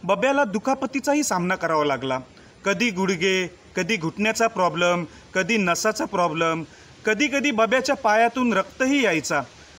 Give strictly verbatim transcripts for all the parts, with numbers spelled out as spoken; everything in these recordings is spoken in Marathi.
बब्याला दुखापतीचाही सामना करावा लागला। कधी गुडघे, कधी घुटण्याचा प्रॉब्लेम, कधी नसाचा प्रॉब्लेम, कधी कधी बब्याच्या पायातून रक्तही यायचा।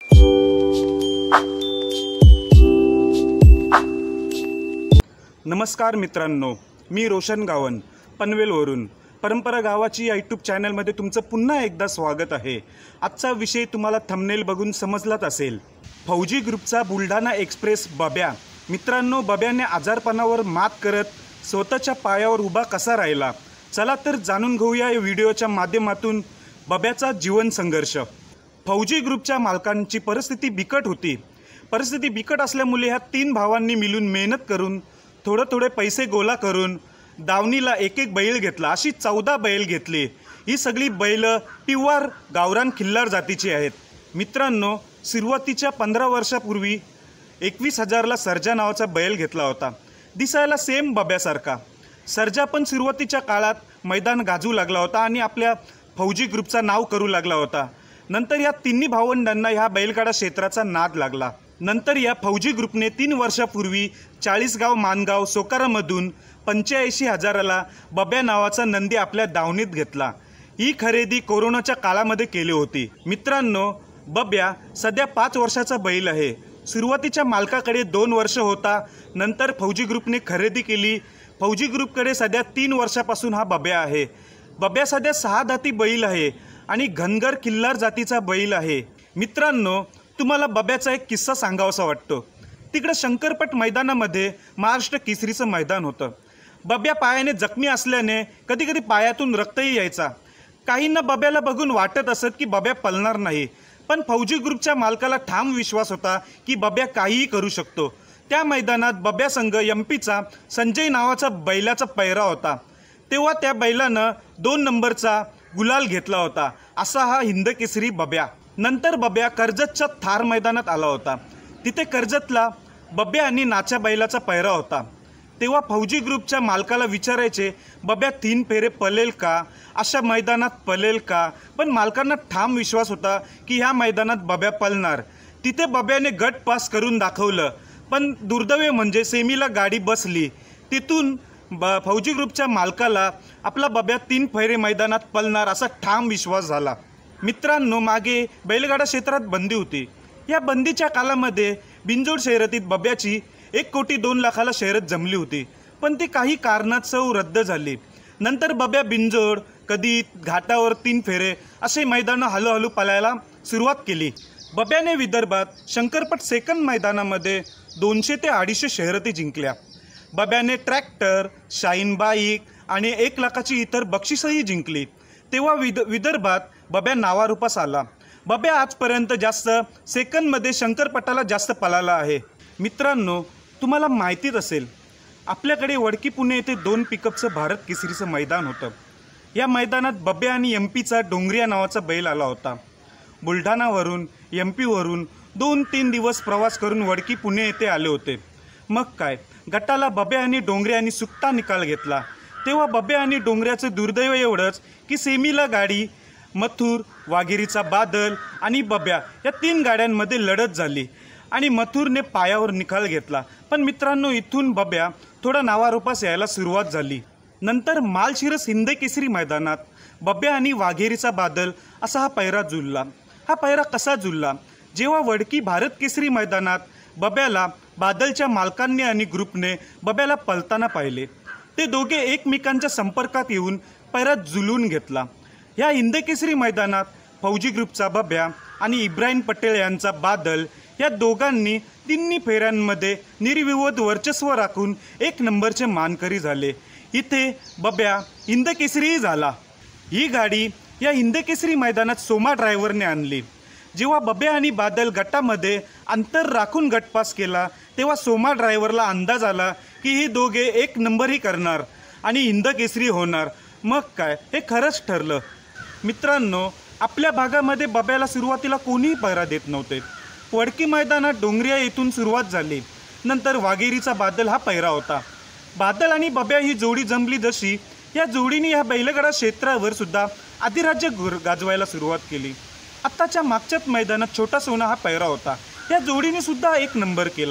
नमस्कार मित्रांनो, मी रोशन गावन पनवेलवरून परंपरा गावाची या यूट्यूब चॅनलमध्ये तुमचं पुन्हा एकदा स्वागत आहे। आजचा विषय तुम्हाला थंबनेल बघून समजलाच असेल। फौजी ग्रुपचा बुलढाणा एक्सप्रेस बब्या। मित्रांनो, बब्याने आजारपणावर मात करत स्वतःच्या पायावर उभा कसा राहिला, चला तर जाणून घेऊया या व्हिडिओच्या माध्यमातून बब्याचा जीवन संघर्ष। फौजी ग्रुपच्या मालकांची परिस्थिती बिकट होती। परिस्थिती बिकट असल्यामुळे ह्या तीन भावांनी मिळून मेहनत करून थोडे थोडे पैसे गोळा करून दावणीला एक एक बैल घेतला। अशी चौदा बैल घेतली। ही सगळी बैल प्युअर गावरान खिल्लार जातीची आहेत। मित्रांनो, सुरुवातीच्या पंधरा वर्षापूर्वी एकवीस हजारला सर्जा नावाचा बैल घेतला होता। दिसायला सेम बब्यासारखा। सर्जा पण सुरुवातीच्या काळात मैदान गाजू लागला होता आणि आपल्या फौजी ग्रुपचा नाव करू लागला होता। नंतर या तिन्ही भावंडांना ह्या बैलगाडा क्षेत्राचा नाद लागला। नंतर या फौजी ग्रुपने तीन वर्षापूर्वी चाळीसगाव मानगाव सोकारामधून पंच्याऐंशी हजाराला बब्या नावाचा नंदी आपल्या दावणीत घेतला। ही खरेदी कोरोनाच्या काळामध्ये केली होती। मित्रांनो, बब्या सध्या पाच वर्षाचा बैल आहे। सुरुवातीच्या मालकाकडे दोन वर्ष होता, नंतर फौजी ग्रुपने खरेदी केली। फौजी ग्रुपकडे सध्या तीन वर्षापासून हा बब्या आहे। बब्या सध्या सहा दाती बैल आहे आणि घनगर किल्लार जातीचा बैल आहे। मित्रांनो, तुम्हाला बब्याचा एक किस्सा सांगावासा वाटतो। तिकडे शंकरपट मैदानामध्ये महाराष्ट्र केसरीचं मैदान होतं। बब्या पायाने जखमी असल्याने कधी कधी पायातून रक्तही यायचा। काहींना बब्याला बघून वाटत असत की बब्या पळणार नाही, पण फौजी ग्रुपच्या मालकाला ठाम विश्वास होता की बब्या काहीही करू शकतो। त्या मैदानात बब्या संघ एमपीचा संजय नावाचा बैलाचा पैरा होता। तेव्हा त्या बैलानं दोन नंबरचा गुलाल घेतला होता। असा हा हिंद केसरी बब्या। नंतर बब्या कर्जतच्या थार मैदानात आला होता। तिथे कर्जतला बब्या आणि नाच्या बैलाचा पैरा होता। तेव्हा फौजी ग्रुपच्या मालकाला विचारायचे, बब्या तीन फेरे पळेल का, अशा मैदानात पळेल का? पण मालकांना ठाम विश्वास होता की ह्या मैदानात बब्या पळणार। तिथे बब्याने गट पास करून दाखवलं, पण दुर्दैव म्हणजे सेमीला गाडी बसली। तिथून ब फौजी ग्रुपच्या मालकाला आपला बब्या तीन फेरे मैदानात पळणार असा ठाम विश्वास झाला। मित्रांनो, मागे बैलगाडा क्षेत्रात बंदी होती। या बंदीच्या काळामध्ये बिनजोड शर्यतीत बब्याची एक कोटी दोन लाखाला शर्यत जमली होती, पण ती काही कारणास्तव रद्द झाली। नंतर बब्या बिनजोड, कधी घाटावर तीन फेरे असे मैदानं हळूहळू पळायला सुरुवात केली। बब्याने विदर्भात शंकरपट सेकंड मैदानामध्ये दोनशे ते अडीचशे शर्यती जिंकल्या। बब्याने ट्रॅक्टर, शाईन बाईक आणि एक लाखाची इतर बक्षीसही जिंकली। तेव्हा विद विदर्भात बब्या नावारूपास आला। बब्या आजपर्यंत जास्त सेकंडमध्ये शंकरपटाला जास्त पळाला आहे। मित्रांनो, तुम्हाला माहितीच असेल, आपल्याकडे वडकी पुणे येथे दोन पिकअपचं भारत केसरीचं मैदान होतं। या मैदानात बब्या आणि एम पीचा डोंगरिया नावाचा बैल आला होता। बुलढाणावरून एम पीवरून दोन तीन दिवस प्रवास करून वडकी पुणे येथे आले होते। मग काय, गटाला बब्या आणि डोंगऱ्याने सुट्टा निकाल घेतला। तेव्हा बब्या आणि डोंगऱ्याचं दुर्दैव एवढंच की सेमीला गाडी मथुर, वाघेरीचा बादल आणि बब्या या तीन गाड्यांमध्ये लढत झाली आणि मथुरने पायावर निकाल घेतला। पण मित्रांनो, इथून बब्या थोडा नावारूपास यायला सुरुवात झाली। नंतर मालशिरस हिंद केसरी मैदानात बब्या आणि वाघेरीचा बादल असा हा पैरा जुळला। हा पैरा कसा जुळला? जेव्हा वडकी भारत केसरी मैदानात बब्याला बादलच्या मालकांनी आणि ग्रुपने बब्याला पळताना पाहिले, ते दोघे एकमेकांच्या संपर्कात येऊन पैरा जुळवून घेतला। या हिंद केसरी मैदानात फौजी ग्रुपचा बब्या आणि इब्राहिम पटेल यांचा बादल या दोघांनी तिन्ही फेऱ्यांमध्ये निर्विवाद वर्चस्व राखून एक नंबरचे मानकरी झाले। इथे बब्या हिंद केसरीही झाला। ही गाडी या हिंद केसरी मैदानात सोमा ड्रायव्हरने आणली। जेव्हा बब्या आणि बादल गटामध्ये अंतर राखून गटपास केला, तेव्हा सोमा ड्रायव्हरला अंदाज आला की हे दोघे एक नंबरही करणार आणि हिंद केसरी होणार। मग काय, हे खरंच ठरलं। मित्रांनो, आपल्या भागामध्ये बब्याला सुरुवातीला कोणीही पैरा देत नव्हते। वडकी मैदानात डोंगरिया येथून सुरुवात झाली। नंतर वाघेरीचा बादल हा पैरा होता। बादल आणि बब्या ही जोडी जमली जशी, या जोडीने या बैलगाडा क्षेत्रावर सुद्धा अधिराज्य गाजवायला सुरुवात केली। आत्ताच्या मागच्याच मैदानात छोटा सोना हा पैरा होता। या जोडीने सुद्धा एक नंबर केला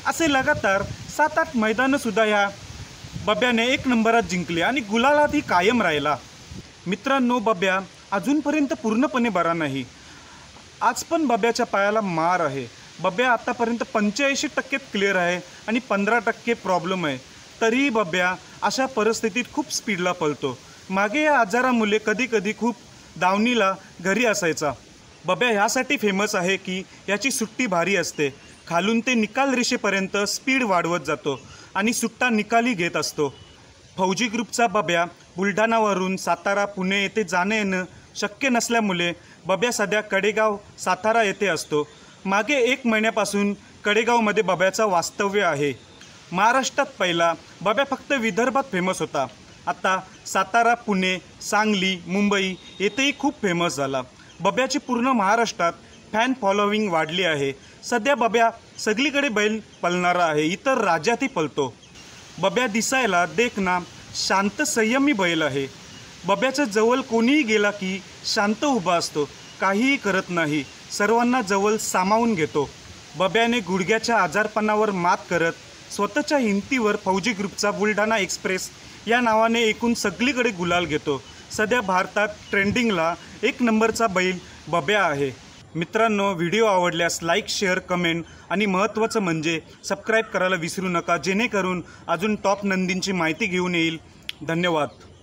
असे लगातार सात आठ मैदानंसुद्धा ह्या बब्याने एक नंबरात जिंकले आणि गुलालातही कायम राहिला. मित्रांनो, बब्या अजूनपर्यंत पूर्णपणे बरा नाही. आज पण बब्याच्या पायाला मार आहे. बब्या आतापर्यंत पंच्याऐंशी टक्के क्लिअर आहे आणि पंधरा टक्के प्रॉब्लेम आहे. तरीही बब्या अशा परिस्थितीत खूप स्पीडला पळतो. मागे या आजारामुळे कधी कधी खूप दावणीला घरी असायचा. बब्या ह्यासाठी फेमस आहे की याची सुट्टी भारी असते. खालून ते निकाल रेषेपर्यंत स्पीड वाढवत जातो आणि सुट्टा निकाली घेत असतो. फौजी ग्रुपचा बब्या बुलढाणावरून सातारा पुणे येथे जाणं येणं शक्य नसल्यामुळे बब्या सध्या कडेगाव सातारा येथे असतो. मागे एक महिन्यापासून कडेगावमध्ये बब्याचं वास्तव्य आहे. महाराष्ट्रात पहिला बब्या फक्त विदर्भात फेमस होता. आता सातारा पुणे सांगली मुंबई येथेही खूप फेमस झाला. बब्याची पूर्ण महाराष्ट्रात फॅन फॉलोविंग वाढली आहे. सध्या बब्या सगळीकडे बैल पळणारा आहे. इतर राज्यातही पळतो. बब्या दिसायला देखना शांत संयमी बैल आहे. बब्याच्या जवळ कोणीही गेला की शांत उभा असतो. काहीही करत नाही. सर्वांना जवळ सामावून घेतो. बब्याने गुडघ्याच्या आजारपणावर मात करत स्वतःच्या हिमतीवर फौजी ग्रुपचा बुलढाणा एक्सप्रेस या नावाने एकूण सगळीकडे गुलाल घेतो. सध्या भारतात ट्रेंडिंगला एक नंबरचा बैल बब्या आहे. मित्रांनो, व्हिडिओ आवडल्यास लाईक शेअर कमेंट आणि महत्त्वाचं म्हणजे सबस्क्राईब करायला विसरू नका, जेणेकरून अजून टॉप नंदींची माहिती घेऊन येईल. धन्यवाद.